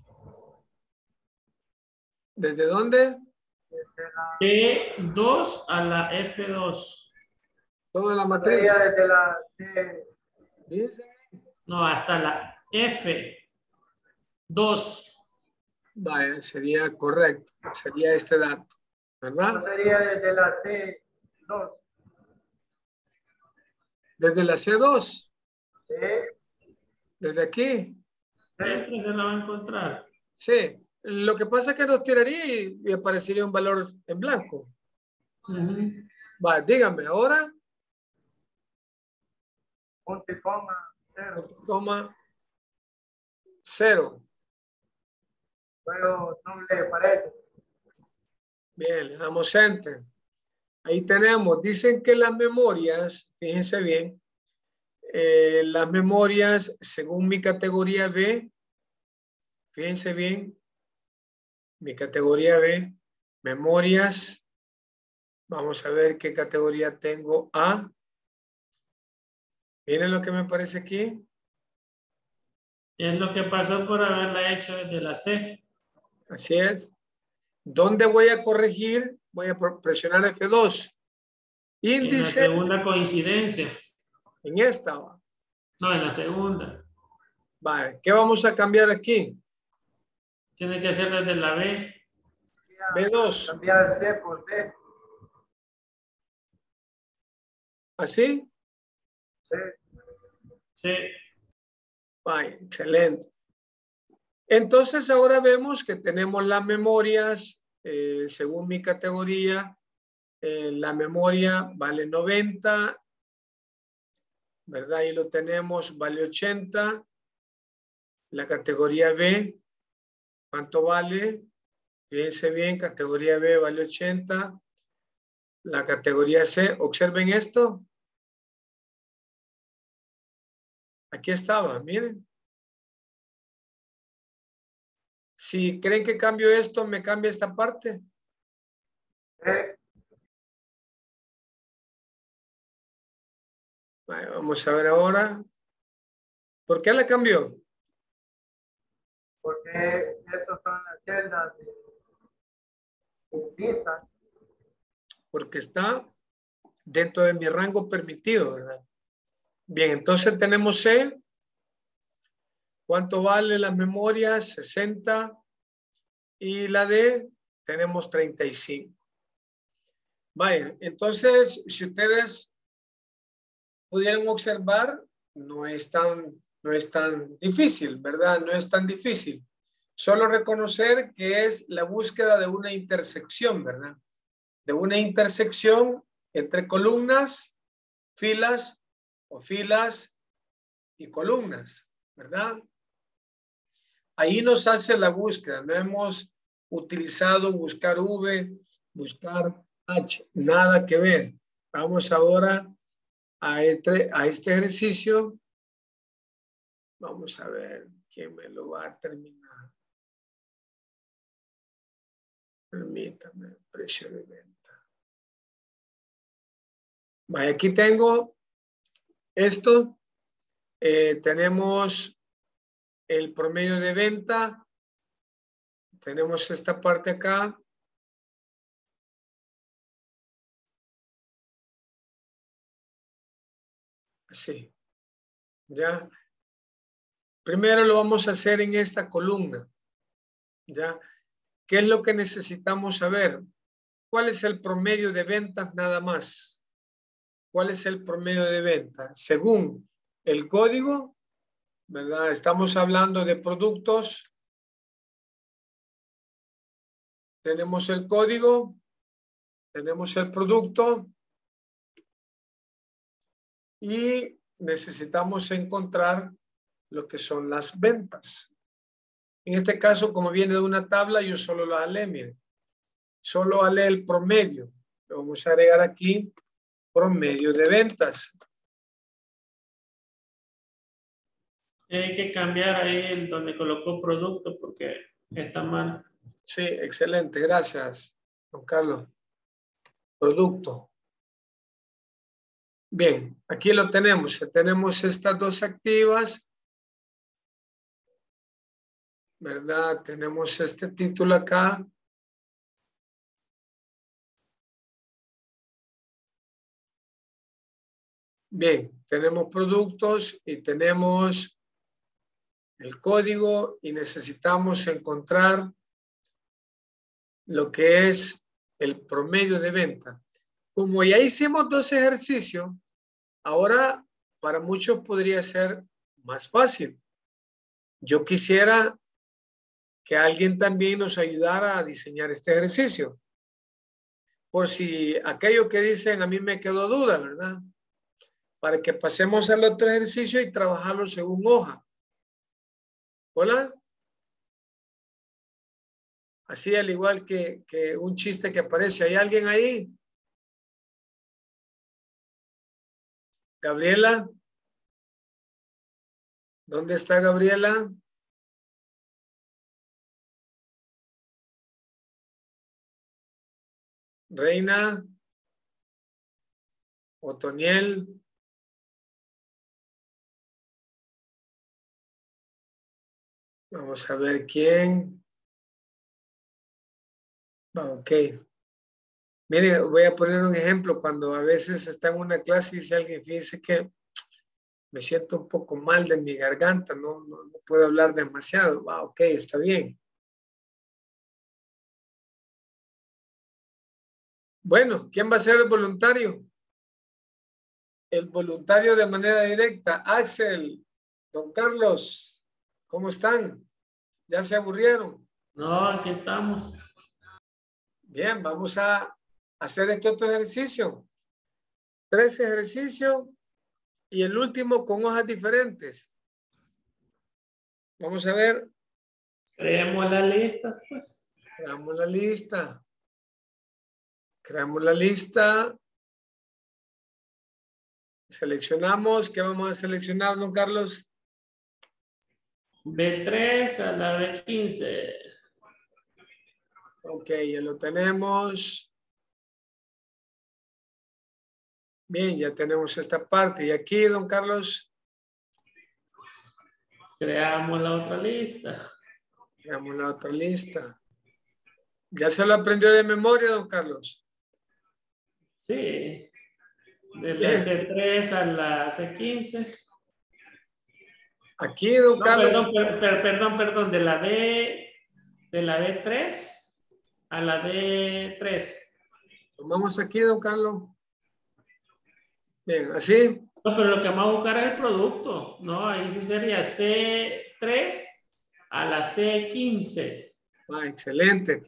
[SPEAKER 2] ¿Desde dónde?
[SPEAKER 4] desde la,
[SPEAKER 5] B dos a la F dos.
[SPEAKER 2] Toda la matriz.
[SPEAKER 4] sería desde la C,
[SPEAKER 2] Fíjense.
[SPEAKER 5] No, hasta la F dos.
[SPEAKER 2] Vaya, sería correcto. Sería este dato, ¿verdad?
[SPEAKER 4] no sería desde la C dos.
[SPEAKER 2] Desde la C dos.
[SPEAKER 4] C,
[SPEAKER 2] Desde aquí.
[SPEAKER 5] Siempre se la va a encontrar.
[SPEAKER 2] Sí. Lo que pasa es que nos tiraría y, y aparecería un valor en blanco.
[SPEAKER 5] Ujú.
[SPEAKER 2] Va, dígame ahora.
[SPEAKER 4] Punto y coma, cero.
[SPEAKER 2] Coma cero.
[SPEAKER 4] Luego no le parece.
[SPEAKER 2] Bien, le damos enter. Ahí tenemos, dicen que las memorias, fíjense bien, eh, las memorias según mi categoría B, fíjense bien, mi categoría B, memorias, vamos a ver qué categoría tengo A. Miren lo que me aparece aquí.
[SPEAKER 5] Es lo que pasó por haberla hecho desde la C.
[SPEAKER 2] Así es. ¿Dónde voy a corregir? Voy a presionar F dos.
[SPEAKER 5] En la
[SPEAKER 2] Índice
[SPEAKER 5] segunda coincidencia.
[SPEAKER 2] en esta.
[SPEAKER 5] No, en la segunda.
[SPEAKER 2] Vale, ¿qué vamos a cambiar aquí?
[SPEAKER 5] Tiene que ser desde la B.
[SPEAKER 2] B dos.
[SPEAKER 4] Cambiar C por D.
[SPEAKER 2] ¿Así?
[SPEAKER 4] Sí.
[SPEAKER 5] Sí.
[SPEAKER 2] Vale, excelente. Entonces ahora vemos que tenemos las memorias, eh, según mi categoría, eh, la memoria vale noventa, ¿verdad? Ahí lo tenemos, vale ochenta. La categoría B, ¿cuánto vale? Fíjense bien, categoría B vale ochenta. La categoría C, observen esto. Aquí estaba, miren. Si creen que cambio esto, me cambia esta parte.
[SPEAKER 4] Sí.
[SPEAKER 2] Vale, vamos a ver ahora. ¿Por qué la cambió?
[SPEAKER 4] Porque estas son las celdas de, de lista.
[SPEAKER 2] Porque está dentro de mi rango permitido, ¿verdad? Bien, entonces tenemos C. ¿Cuánto vale las memorias? sesenta. Y la D tenemos treinta y cinco. Vaya, entonces, si ustedes pudieran observar, no es tan, no es tan difícil, ¿verdad? No es tan difícil. Solo reconocer que es la búsqueda de una intersección, ¿verdad? De una intersección entre columnas, filas o filas y columnas, ¿verdad? Ahí nos hace la búsqueda. No hemos utilizado buscar V, buscar H, nada que ver. Vamos ahora a este, a este ejercicio. Vamos a ver quién me lo va a terminar. Permítame, precio de venta. Vaya, aquí tengo esto. Eh, tenemos el promedio de venta. Tenemos esta parte acá. Así. ¿Ya? Primero lo vamos a hacer en esta columna. ¿Ya? ¿Qué es lo que necesitamos saber? ¿Cuál es el promedio de ventas nada más? ¿Cuál es el promedio de ventas? Según el código, ¿verdad? Estamos hablando de productos. Tenemos el código, tenemos el producto y necesitamos encontrar lo que son las ventas. En este caso, como viene de una tabla, yo solo la alé, miren. Solo alé el promedio. Le vamos a agregar aquí promedio de ventas.
[SPEAKER 5] Hay que cambiar ahí el donde colocó producto porque está mal.
[SPEAKER 2] Sí, excelente. Gracias, don Carlos. Producto. Bien, aquí lo tenemos. Tenemos estas dos activas. ¿Verdad? Tenemos este título acá. Bien, tenemos productos y tenemos el código y necesitamos encontrar lo que es el promedio de venta. Como ya hicimos dos ejercicios, ahora para muchos podría ser más fácil. yo quisiera que alguien también nos ayudara a diseñar este ejercicio. Por si aquello que dicen a mí me quedó duda, ¿verdad? Para que pasemos al otro ejercicio y trabajarlo según hoja. ¿Hola? Así al igual que, que un chiste que aparece. ¿Hay alguien ahí? Gabriela. ¿Dónde está Gabriela? Reina. Otoniel. Vamos a ver quién. Ok. Mire, voy a poner un ejemplo. Cuando a veces está en una clase y dice alguien, fíjese que me siento un poco mal de mi garganta, no, no, no puedo hablar demasiado. Ah, ok, está bien. Bueno, ¿quién va a ser el voluntario? El voluntario de manera directa. Axel, don Carlos, ¿cómo están? ¿Ya se aburrieron?
[SPEAKER 5] No, aquí estamos.
[SPEAKER 2] Bien, vamos a hacer este otro ejercicio. Tres ejercicios y el último con hojas diferentes. Vamos a ver.
[SPEAKER 5] Creemos las listas, pues.
[SPEAKER 2] Creamos la lista. Creamos la lista. Seleccionamos. ¿Qué vamos a seleccionar, don Carlos?
[SPEAKER 5] B tres a la B quince.
[SPEAKER 2] Ok, ya lo tenemos. Bien, ya tenemos esta parte. Y aquí, don Carlos.
[SPEAKER 5] Creamos la otra lista.
[SPEAKER 2] Creamos la otra lista. ¿Ya se lo aprendió de memoria, don Carlos?
[SPEAKER 5] Sí. De la
[SPEAKER 2] Bien.
[SPEAKER 5] C tres a la C quince.
[SPEAKER 2] Aquí, don
[SPEAKER 5] No,
[SPEAKER 2] Carlos.
[SPEAKER 5] perdón, per, per, perdón, perdón. De la B, de la B tres a la D tres.
[SPEAKER 2] Tomamos aquí, don Carlos. Bien, así.
[SPEAKER 5] No, pero lo que vamos a buscar es el producto. No, ahí sí sería C tres a la C quince.
[SPEAKER 2] Ah, excelente.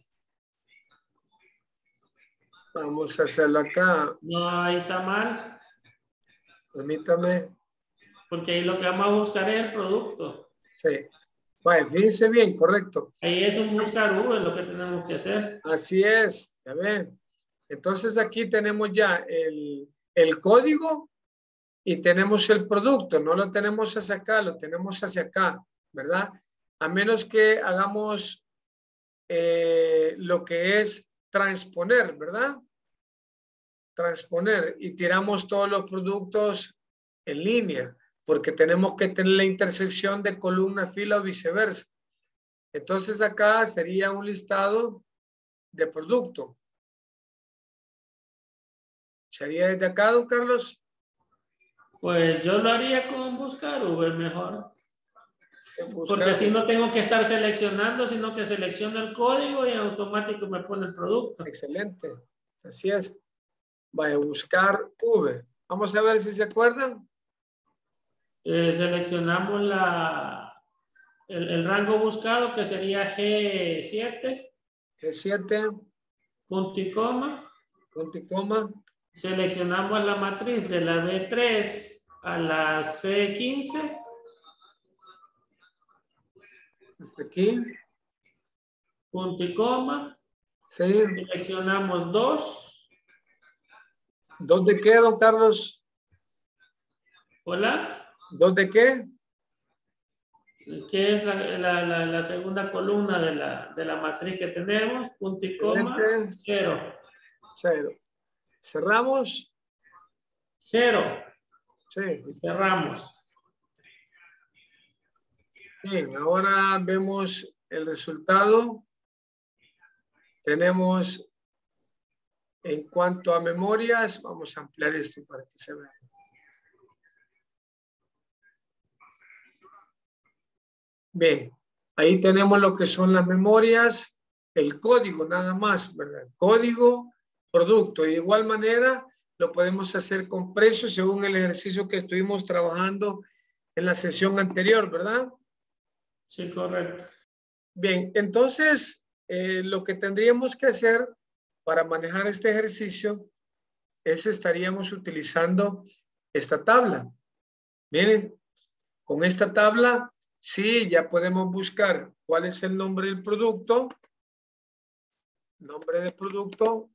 [SPEAKER 2] Vamos a hacerlo acá.
[SPEAKER 5] No, ahí está mal.
[SPEAKER 2] Permítame.
[SPEAKER 5] Porque ahí lo que vamos a buscar es el producto.
[SPEAKER 2] Sí. Vaya, fíjense bien, correcto.
[SPEAKER 5] Ahí es un buscar V lo que tenemos que hacer.
[SPEAKER 2] Así es, ya ven. Entonces aquí tenemos ya el, el código y tenemos el producto. No lo tenemos hacia acá, lo tenemos hacia acá, ¿verdad? A menos que hagamos eh, lo que es transponer, ¿verdad? Transponer y tiramos todos los productos en línea, porque tenemos que tener la intersección de columna, fila o viceversa. Entonces acá sería un listado de producto. ¿Sería desde acá, don Carlos?
[SPEAKER 5] Pues yo lo haría con buscar V mejor.
[SPEAKER 2] Buscar.
[SPEAKER 5] Porque así no tengo que estar seleccionando, sino que selecciono el código y en automático me pone el producto.
[SPEAKER 2] Excelente. Así es. Vaya a buscar V. Vamos a ver si se acuerdan.
[SPEAKER 5] Eh, seleccionamos la, el, el rango buscado que sería G siete.
[SPEAKER 2] G siete.
[SPEAKER 5] Punto y coma.
[SPEAKER 2] Punto y coma.
[SPEAKER 5] Seleccionamos la matriz de la B tres a la C quince.
[SPEAKER 2] Hasta aquí.
[SPEAKER 5] Punto y coma.
[SPEAKER 2] Sí.
[SPEAKER 5] Seleccionamos dos.
[SPEAKER 2] ¿Dos de qué, don Carlos?
[SPEAKER 5] Hola.
[SPEAKER 2] ¿Dos de qué?
[SPEAKER 5] Que es la, la, la, la segunda columna de la, de la matriz que tenemos. Punto y coma. Cero.
[SPEAKER 2] Cero. ¿Cerramos?
[SPEAKER 5] Cero.
[SPEAKER 2] Sí.
[SPEAKER 5] Y cerramos.
[SPEAKER 2] Bien, ahora vemos el resultado. Tenemos, en cuanto a memorias, vamos a ampliar esto para que se vea. Bien, ahí tenemos lo que son las memorias, el código nada más, ¿verdad? Código, producto. Y de igual manera lo podemos hacer con precios según el ejercicio que estuvimos trabajando en la sesión anterior, ¿verdad?
[SPEAKER 5] Sí, correcto.
[SPEAKER 2] Bien, entonces eh, lo que tendríamos que hacer para manejar este ejercicio es estaríamos utilizando esta tabla. Miren, con esta tabla, sí, ya podemos buscar cuál es el nombre del producto. Nombre del producto.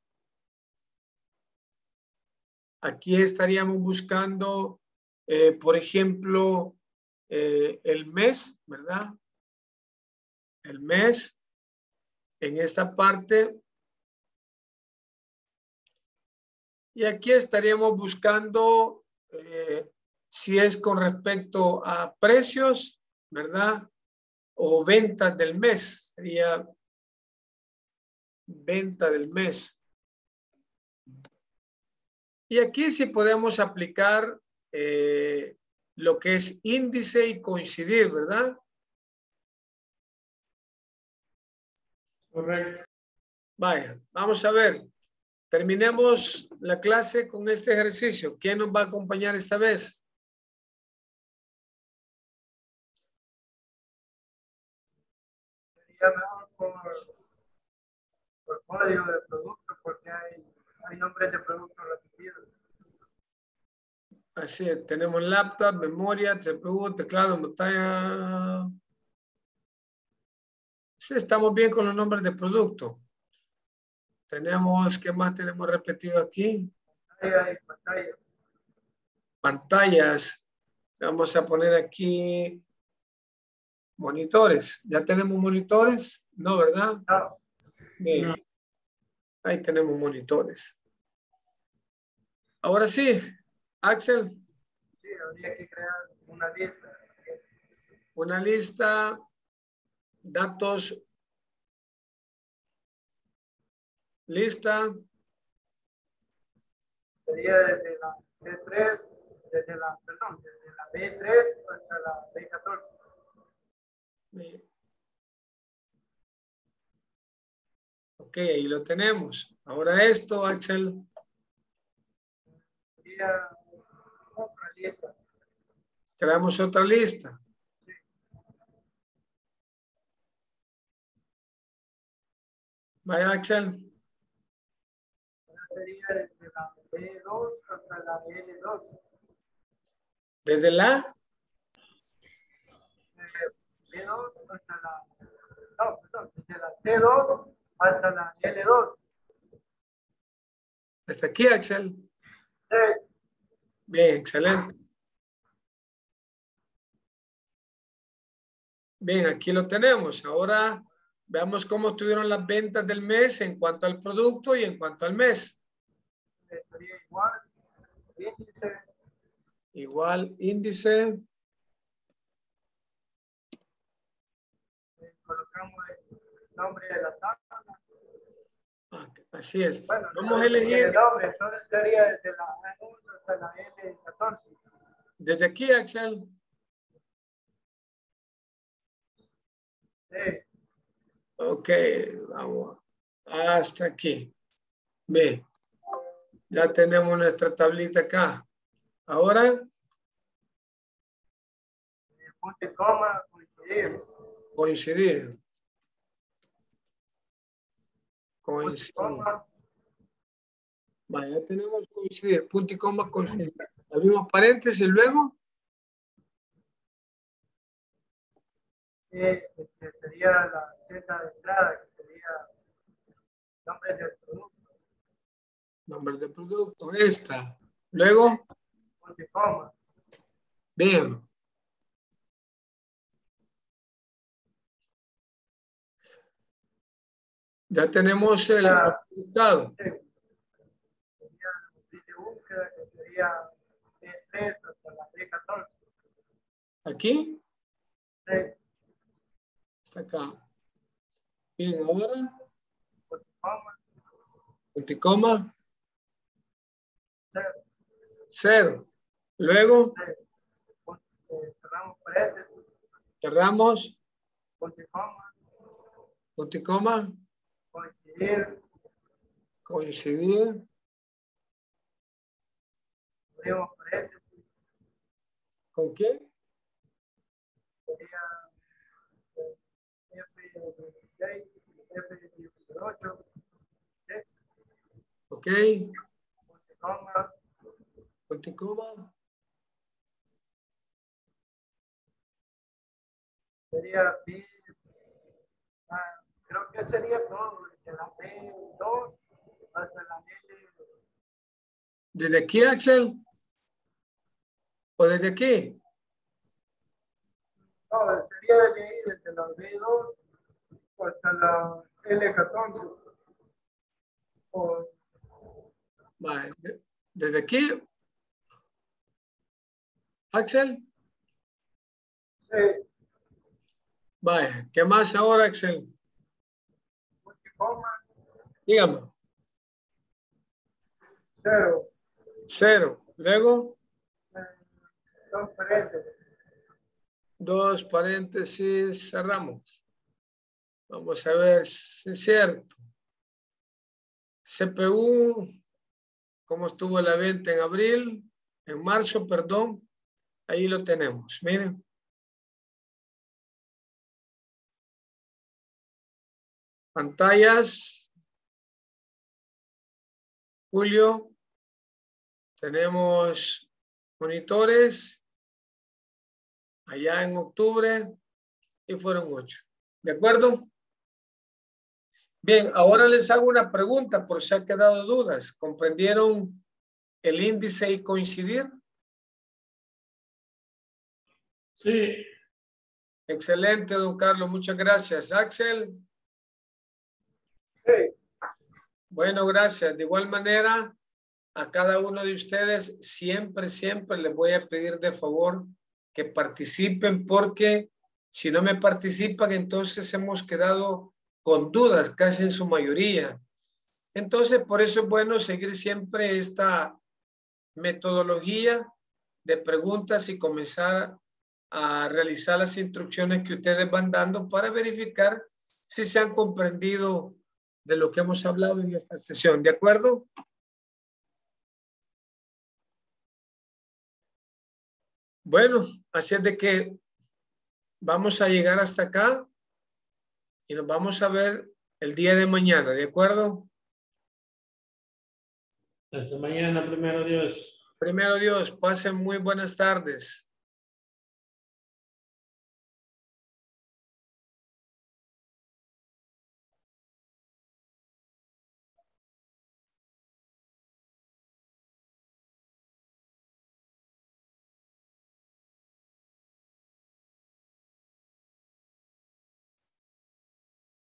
[SPEAKER 2] Aquí estaríamos buscando, eh, por ejemplo, eh, el mes, ¿verdad? El mes. En esta parte. Y aquí estaríamos buscando eh, si es con respecto a precios, ¿verdad? O ventas del mes. Sería venta del mes. Y aquí sí podemos aplicar eh, lo que es índice y coincidir, ¿verdad?
[SPEAKER 5] Correcto.
[SPEAKER 2] Vaya, vamos a ver. Terminemos la clase con este ejercicio. ¿Quién nos va a acompañar esta vez?
[SPEAKER 4] Sería mejor por, por código de producto porque hay, hay nombres de productos repetidos.
[SPEAKER 2] Así es, tenemos laptop, memoria, C P U, teclado, pantalla. Sí, estamos bien con los nombres de producto. Tenemos, ¿qué más tenemos repetido aquí?
[SPEAKER 4] Pantalla y pantalla.
[SPEAKER 2] Pantallas. Vamos a poner aquí monitores. ¿Ya tenemos monitores? No, ¿verdad?
[SPEAKER 4] No,
[SPEAKER 2] Bien.
[SPEAKER 5] No.
[SPEAKER 2] Ahí tenemos monitores. Ahora sí, Axel,
[SPEAKER 4] sí, habría que crear una lista.
[SPEAKER 2] una lista, datos, lista,
[SPEAKER 4] Sería desde la B tres, desde la, perdón, desde la B tres hasta la B catorce.
[SPEAKER 2] ok, ahí lo tenemos. Ahora esto, Axel,
[SPEAKER 4] Sería otra lista.
[SPEAKER 2] creamos otra lista. Vaya, Axel.
[SPEAKER 4] Sería desde la B dos hasta la L dos.
[SPEAKER 2] Desde la,
[SPEAKER 4] B dos hasta la, no, perdón, desde la C dos hasta la L dos.
[SPEAKER 2] hasta aquí, Axel.
[SPEAKER 4] Sí,
[SPEAKER 2] Bien, excelente. Bien, aquí lo tenemos. Ahora veamos cómo estuvieron las ventas del mes en cuanto al producto y en cuanto al mes.
[SPEAKER 4] sería igual, índice,
[SPEAKER 2] Igual índice.
[SPEAKER 4] eh, colocamos el nombre de la tabla.
[SPEAKER 2] Ah, así es.
[SPEAKER 4] Bueno,
[SPEAKER 2] Vamos
[SPEAKER 4] no
[SPEAKER 2] a elegir
[SPEAKER 4] el nombre, solo sería desde la A uno hasta la L catorce.
[SPEAKER 2] desde aquí, Axel.
[SPEAKER 4] Sí,
[SPEAKER 2] Ok, vamos hasta aquí. Ve, ya tenemos nuestra tablita acá. Ahora,
[SPEAKER 4] punto y coma, coincidir.
[SPEAKER 2] coincidir.
[SPEAKER 4] Punto y
[SPEAKER 2] Coincidir.
[SPEAKER 4] coma,
[SPEAKER 2] Vaya, ya tenemos coincidir. Punto y coma, coincidir. Abrimos paréntesis y luego.
[SPEAKER 4] eh, este, sería la Z de entrada, que sería nombre del producto.
[SPEAKER 2] Nombre de producto, esta. Luego,
[SPEAKER 4] Punto y coma.
[SPEAKER 2] bien. Ya tenemos el
[SPEAKER 4] Ah,
[SPEAKER 2] resultado.
[SPEAKER 4] sí. Sería la matriz de búsqueda, que sería B tres hasta la B catorce.
[SPEAKER 2] Aquí,
[SPEAKER 4] Sí,
[SPEAKER 2] está acá. Bien, ahora,
[SPEAKER 4] punto y coma,
[SPEAKER 2] punto y coma,
[SPEAKER 4] cero.
[SPEAKER 2] cero. Luego,
[SPEAKER 4] Sí. Punto, eh, cerramos paréntesis,
[SPEAKER 2] cerramos,
[SPEAKER 4] punto y coma,
[SPEAKER 2] punto y coma,
[SPEAKER 4] coincidir,
[SPEAKER 2] coincidir.
[SPEAKER 4] abrimos paréntesis,
[SPEAKER 2] ¿Con qué?
[SPEAKER 4] sería dieciséis, F dieciocho,
[SPEAKER 2] Ok.
[SPEAKER 4] Montecomas,
[SPEAKER 2] Montecomas.
[SPEAKER 4] sería B, ah, creo que sería todo, de la B dos hasta la L.
[SPEAKER 2] ¿Desde aquí, Axel? ¿O desde aquí?
[SPEAKER 4] No, sería de ahí, desde la B dos hasta la L catorce. O,
[SPEAKER 2] Vale. ¿Desde aquí? Axel.
[SPEAKER 4] sí,
[SPEAKER 2] Vaya. ¿Qué más ahora, Axel?
[SPEAKER 4] Montecomas,
[SPEAKER 2] Dígame.
[SPEAKER 4] cero,
[SPEAKER 2] Cero. Luego,
[SPEAKER 4] eh, dos paréntesis.
[SPEAKER 2] dos paréntesis, cerramos. Vamos a ver si es cierto. C P U, ¿cómo estuvo la venta en abril? En marzo, perdón. Ahí lo tenemos. Miren. Pantallas. Julio. Tenemos monitores. Allá en octubre. Y fueron ocho. ¿De acuerdo? Bien, ahora les hago una pregunta por si han quedado dudas. ¿Comprendieron el índice y coincidir?
[SPEAKER 5] Sí.
[SPEAKER 2] Excelente, don Carlos. Muchas gracias. Axel.
[SPEAKER 4] Sí,
[SPEAKER 2] Bueno, gracias. De igual manera, a cada uno de ustedes siempre, siempre les voy a pedir de favor que participen porque si no me participan, entonces hemos quedado con dudas casi en su mayoría. Entonces, por eso es bueno seguir siempre esta metodología de preguntas y comenzar a realizar las instrucciones que ustedes van dando para verificar si se han comprendido de lo que hemos hablado en esta sesión. ¿De acuerdo? Bueno, así es de que vamos a llegar hasta acá y nos vamos a ver el día de mañana. ¿De acuerdo?
[SPEAKER 5] Hasta mañana, primero Dios.
[SPEAKER 2] Primero Dios, pasen muy buenas tardes.